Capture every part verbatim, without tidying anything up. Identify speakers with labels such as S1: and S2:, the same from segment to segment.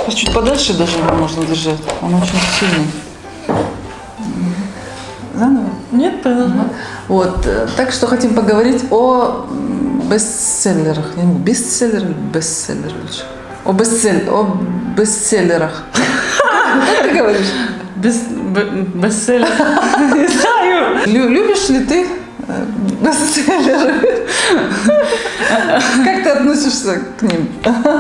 S1: Чуть подальше даже его можно держать. Он очень сильный. Заново?
S2: Нет, продолжай.
S1: Вот. Так что хотим поговорить о бестселлерах. Я не знаю, бестселлер или бестселлер лучше? О, бестсель... о бестселлерах. Как ты говоришь?
S2: Бестселлер. Не знаю.
S1: Любишь ли ты бестселлеры? Как ты относишься к ним?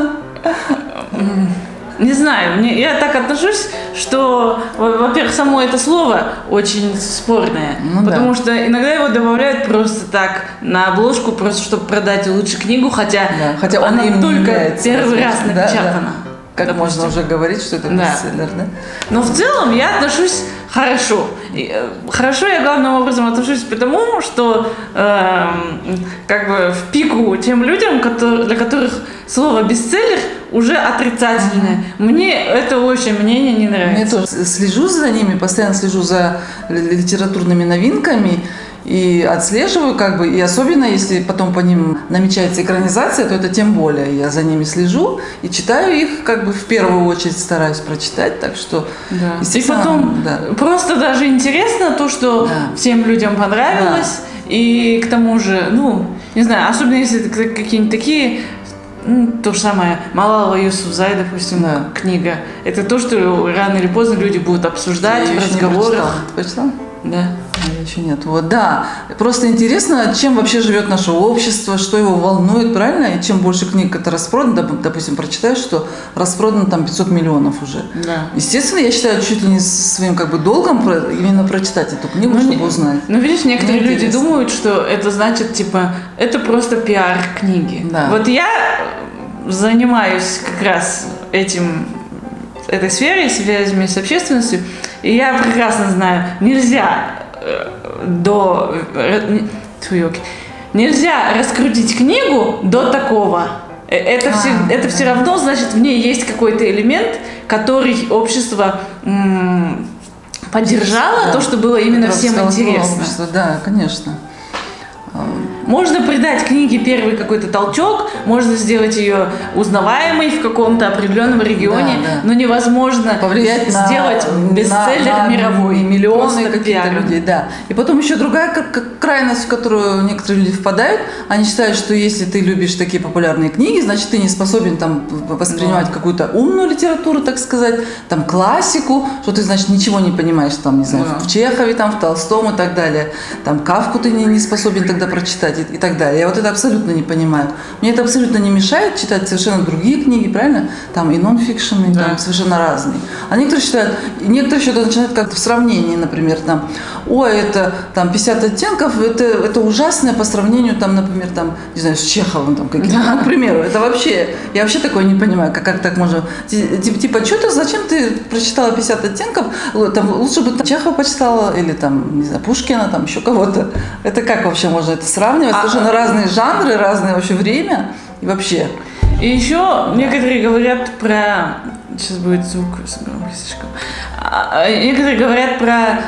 S2: Не знаю, мне, я так отношусь, что, во-первых, само это слово очень спорное, ну, потому да. что иногда его добавляют просто так на обложку, просто чтобы продать лучше книгу, хотя,
S1: да, хотя
S2: она
S1: он
S2: только первый раз напечатана.
S1: Да, да. Как допустим. Можно уже говорить, что это бестселлер, да. да?
S2: Но в целом я отношусь хорошо. Хорошо я главным образом отношусь потому, что э, как бы в пику тем людям, которые, для которых слово бестселлер уже отрицательное. Mm-hmm. Мне это общее мнение не нравится.
S1: Я тоже слежу за ними, постоянно слежу за литературными новинками. И отслеживаю, как бы, и особенно, если потом по ним намечается экранизация, то это тем более. Я за ними слежу и читаю их, как бы, в первую очередь стараюсь прочитать, так что...
S2: Да. И потом да. просто даже интересно то, что да. всем людям понравилось, да. и к тому же, ну, не знаю, особенно если это какие-нибудь такие... Ну, то же самое, Малала Юсуфзай, допустим, да. книга. Это то, что рано или поздно люди будут обсуждать в разговорах.
S1: Прочитала?
S2: Да.
S1: Я еще нет. Вот, да. Просто интересно, чем вообще живет наше общество, что его волнует, правильно? И чем больше книг это распродано, допустим, прочитаешь, что распродано там пятьсот миллионов уже.
S2: Да.
S1: Естественно, я считаю чуть ли не своим как бы долгом именно прочитать эту книгу, ну, чтобы не, узнать.
S2: Ну, видишь, некоторые Мне люди интересно. думают, что это значит, типа, это просто пиар книги. Да. Вот я занимаюсь как раз этим, этой сферой, связями с общественностью, и я прекрасно знаю, нельзя до... Нельзя раскрутить книгу до такого. Это, а, все, это да. все равно, значит, в ней есть какой-то элемент, который общество м- поддержало, да. то, что было именно всем интересно.
S1: Общество. Да, конечно.
S2: Можно придать книге первый какой-то толчок, можно сделать ее узнаваемой в каком-то определенном регионе, да, да. но невозможно
S1: повлиять
S2: сделать
S1: на,
S2: бестселлер
S1: на, на
S2: мировой.
S1: Миллионы каких-то людей, да. И потом еще другая крайность, в которую некоторые люди впадают, они считают, что если ты любишь такие популярные книги, значит, ты не способен там воспринимать да. какую-то умную литературу, так сказать, там классику, что ты, значит, ничего не понимаешь, там, не знаю, да. в Чехове, там, в Толстом и так далее. Там Кафку ты не, не способен тогда прочитать. И так далее. Я вот это абсолютно не понимаю. Мне это абсолютно не мешает читать совершенно другие книги, правильно? Там и нон-фикшн, и да. там совершенно разные. А некоторые считают, некоторые еще начинают как-то в сравнении, например, там, ой, это там пятьдесят оттенков, это, это ужасное по сравнению, там, например, там, не знаю, с Чеховым, там, каким-то, да. ну, к примеру, это вообще, я вообще такое не понимаю, как, как так можно, типа, типа что ты, зачем ты прочитала пятьдесят оттенков, там, лучше бы там, Чехова почитала, или там, не знаю, Пушкина, там, еще кого-то. Это как вообще можно это сравнивать? А, Совершенно разные жанры, разное вообще время и вообще.
S2: И еще некоторые говорят про... Сейчас будет звук слишком. Некоторые говорят про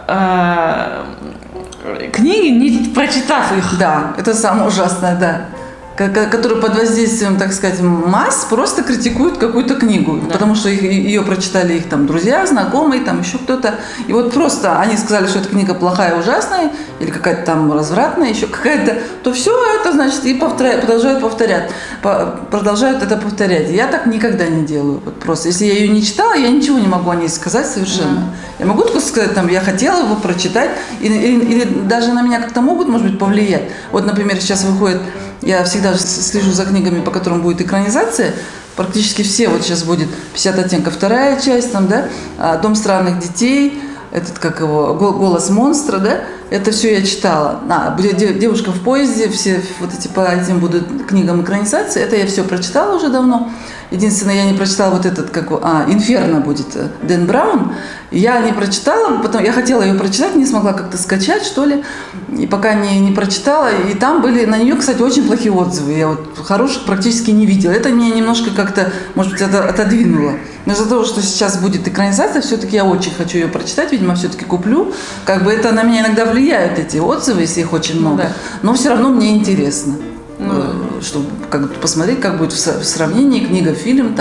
S2: э, книги, не прочитав их.
S1: Да, это самое ужасное, да. Которые под воздействием, так сказать, масс просто критикуют какую-то книгу, да. потому что их, ее прочитали их там друзья, знакомые, там еще кто-то. И вот просто они сказали, что эта книга плохая, ужасная, или какая-то там развратная, еще какая-то, то все это, значит, и повторяют, продолжают повторять, продолжают это повторять. Я так никогда не делаю. Вот просто, если я ее не читала, я ничего не могу о ней сказать совершенно. Да. Я могу только сказать, там, я хотела его прочитать, или, или, или даже на меня как-то могут, может быть, повлиять. Вот, например, сейчас выходит... Я всегда слежу за книгами, по которым будет экранизация. Практически все. Вот сейчас будет пятьдесят оттенков, вторая часть, там, да, «Дом странных детей», этот, как его, «Голос монстра», да, это все я читала. А, «Девушка в поезде», все вот эти по этим будут книгам экранизации, это я все прочитала уже давно. Единственное, я не прочитала вот этот, как, а, «Инферно» будет, Дэн Браун. Я не прочитала, потом я хотела ее прочитать, не смогла как-то скачать, что ли, и пока не, не прочитала. И там были на нее, кстати, очень плохие отзывы. Я вот хороших практически не видела. Это меня немножко как-то, может быть, это отодвинуло. Но из-за того, что сейчас будет экранизация, все-таки я очень хочу ее прочитать, видимо, все-таки куплю. Как бы это на меня иногда влияют, эти отзывы, если их очень много. Да. Но все равно мне интересно. Ну, чтобы как, посмотреть, как будет в сравнении книга, фильм там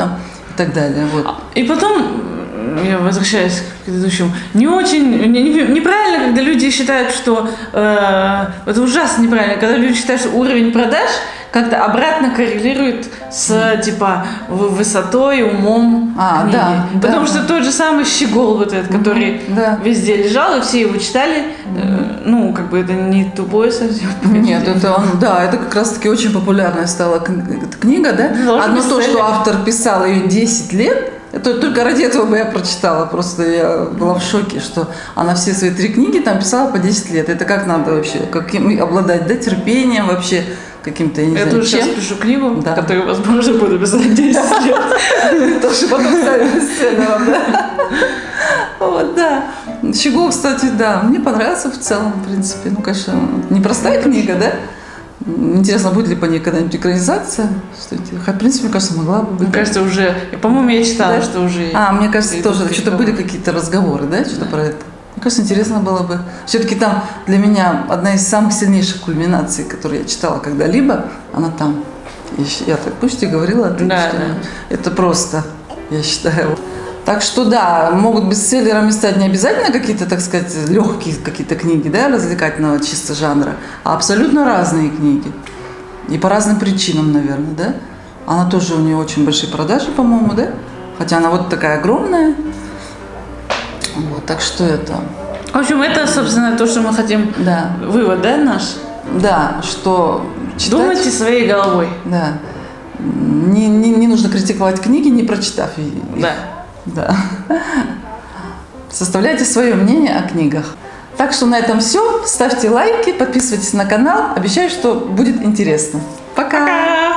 S1: и так далее. Вот.
S2: И потом, я возвращаюсь к предыдущему, не очень, не, не, неправильно, когда люди считают, что, э, это ужасно неправильно, когда люди считают, что уровень продаж как-то обратно коррелирует с, mm. типа, высотой, умом
S1: а,
S2: книги.
S1: Да,
S2: Потому
S1: да.
S2: что тот же самый Щегол, вот этот, который
S1: mm-hmm, да.
S2: везде лежал, и все его читали, mm-hmm. ну, как бы это не тупое совсем.
S1: Нет, это он, да, это как раз-таки очень популярная стала книга, да?
S2: Должен
S1: Одно то,
S2: цель.
S1: что автор писал ее десять лет, это только ради этого бы я прочитала. Просто я была в шоке, что она все свои три книги там писала по десять лет. Это как надо вообще, каким обладать, да, терпением вообще, каким-то, я не
S2: я
S1: знаю,
S2: тоже
S1: чем.
S2: сейчас пишу книгу,
S1: да.
S2: которую, возможно, буду писать десять лет.
S1: Тоже потом ставим на сцену вам, да? Вот, да. Щегол, кстати, да, мне понравился в целом, в принципе. Ну, конечно, непростая книга, да? Интересно, будет ли по ней когда-нибудь экранизация? Хотя, в принципе, мне кажется, могла бы быть.
S2: Мне кажется, уже, по-моему, я читала,
S1: да?
S2: что уже...
S1: А, мне кажется, тоже что-то были какие-то разговоры, да, что-то да. про это. Мне кажется, интересно было бы. Все-таки там для меня одна из самых сильнейших кульминаций, которые я читала когда-либо, она там. Я, я так пусть и говорила,
S2: да,
S1: что
S2: да.
S1: это просто, я считаю. Так что да, могут бестселлерами стать не обязательно какие-то, так сказать, легкие какие-то книги, да, развлекательного чисто жанра, а абсолютно разные книги. И по разным причинам, наверное, да. Она тоже, у нее очень большие продажи, по-моему, да? Хотя она вот такая огромная. Вот, так что это...
S2: В общем, это, собственно, то, что мы хотим...
S1: Да.
S2: Вывод, да, наш?
S1: Да, что читать...
S2: Думайте своей головой.
S1: Да. Не, не, не нужно критиковать книги, не прочитав их.
S2: Да.
S1: Да. Составляйте свое мнение о книгах. Так что на этом все. Ставьте лайки, подписывайтесь на канал. Обещаю, что будет интересно. Пока!
S2: Пока!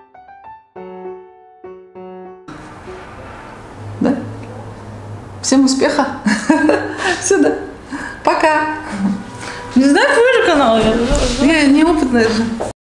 S1: Да? Всем успеха! Сюда! Пока!
S2: Не знаю, твой же канал.
S1: Я неопытная же.